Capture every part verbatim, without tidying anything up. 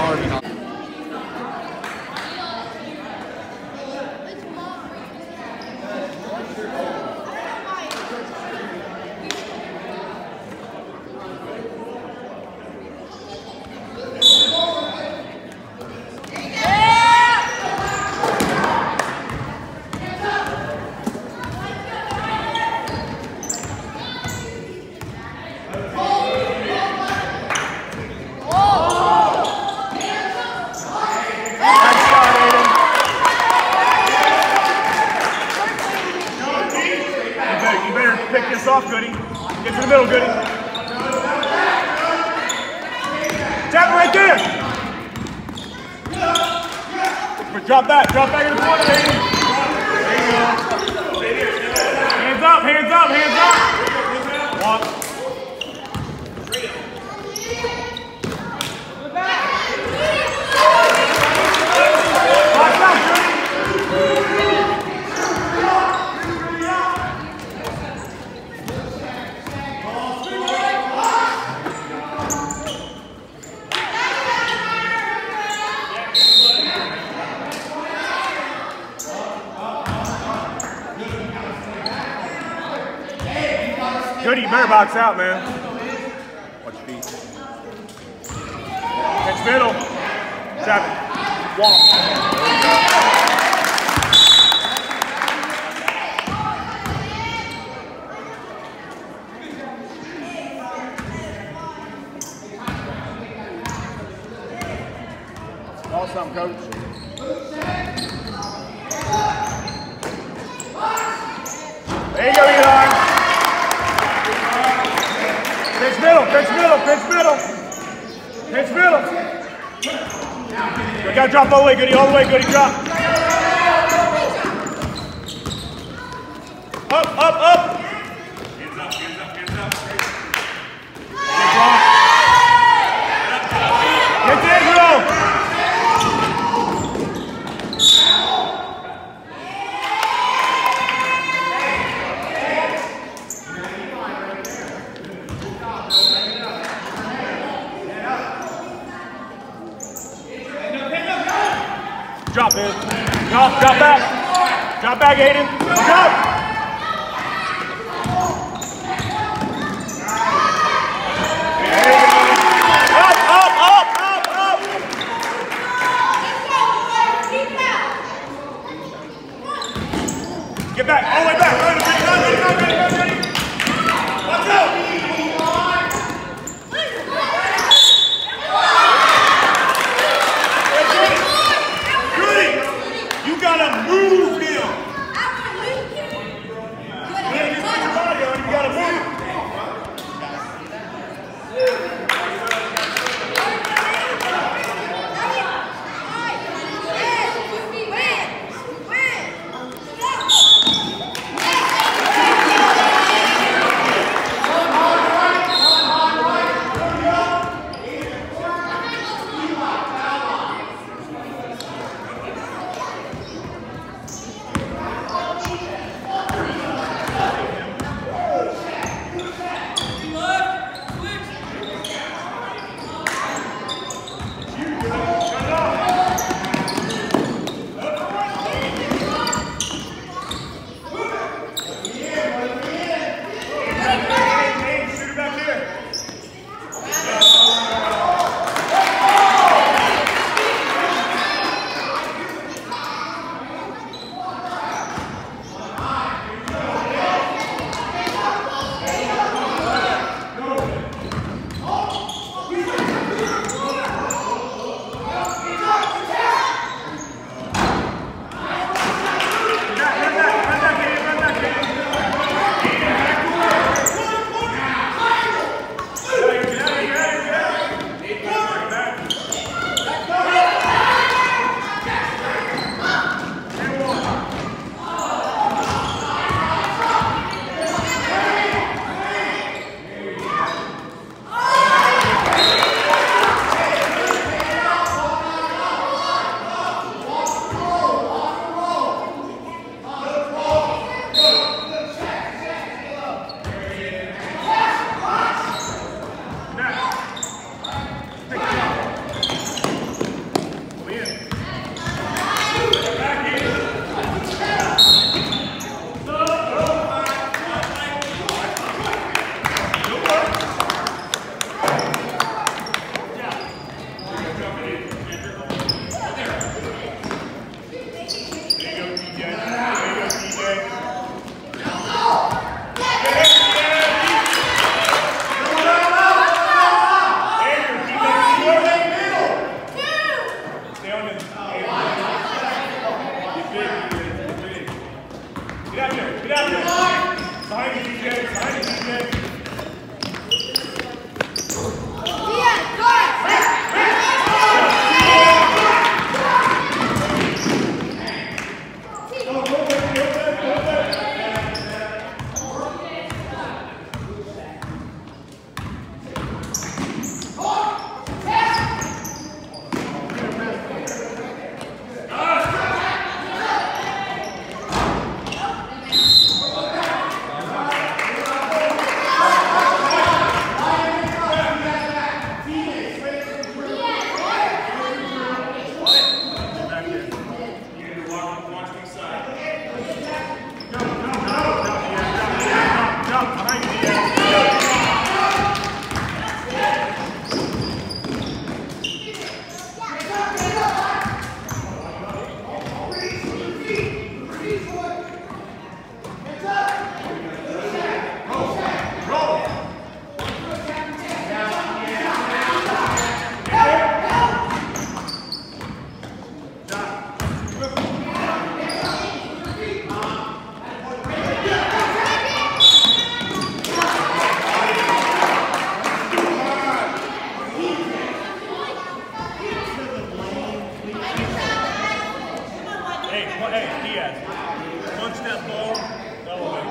already not. Pick this off, Goody. Get to the middle, Goody. Tap right there. Drop back, drop back in the corner, baby. There you go. Hands up, hands up, hands up. Walk. Watch out, Goody. Goody, you better box out, man. Watch your feet. Catch middle. Tap it. Walk. Call something, coach. There you go, Eli. Pitch middle, pitch middle, pitch middle. Pitch middle. You gotta drop all the way, Goody, all the way, Goody, drop. Up, up, up. Hands up, hands up, hands up. Good block. Get to Israel. Drop, man. Drop, drop back. Drop back, Aiden. Drop. Up, up, up, up, up. Get back, all the way back. Ready, ready, ready, ready, ready, ready. Watch out. You gotta move him. Well, hey, Diaz. Punch that ball. Elevate.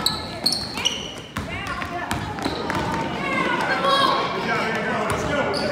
Let's go.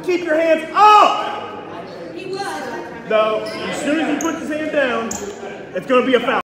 keep your hands up. He was. No, as soon as he puts his hand down, it's going to be a foul.